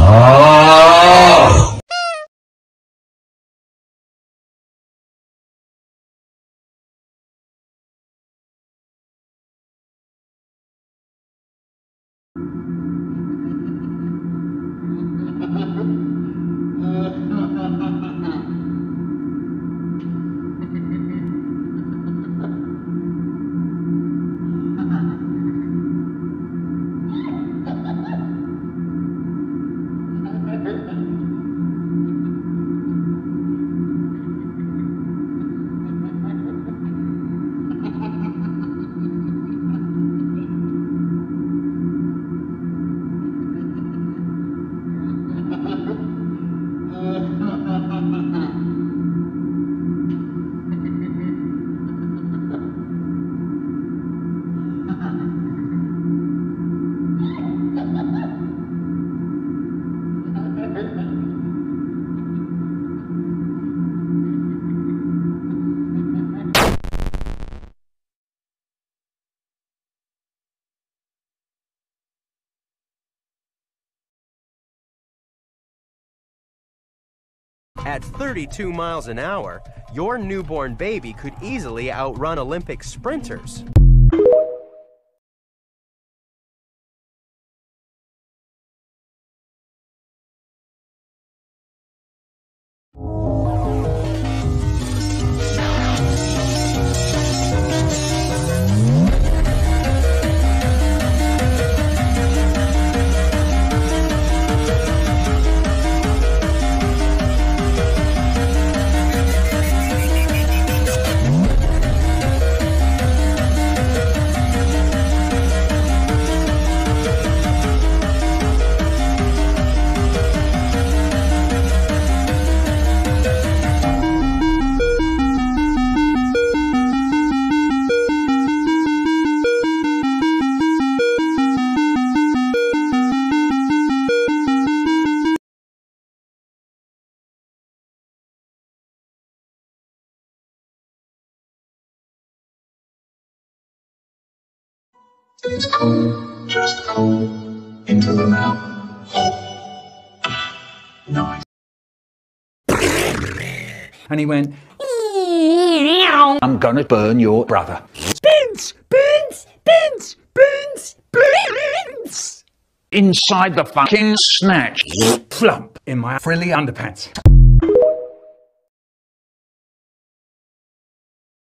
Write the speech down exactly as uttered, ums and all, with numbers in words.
At thirty-two miles an hour, your newborn baby could easily outrun Olympic sprinters. It's cold, just cold, into the mouth. Nice. And he went, I'm gonna burn your brother. Beans! Beans! Beans! Beans! Beans! Inside the fucking snatch. Flump in my frilly underpants.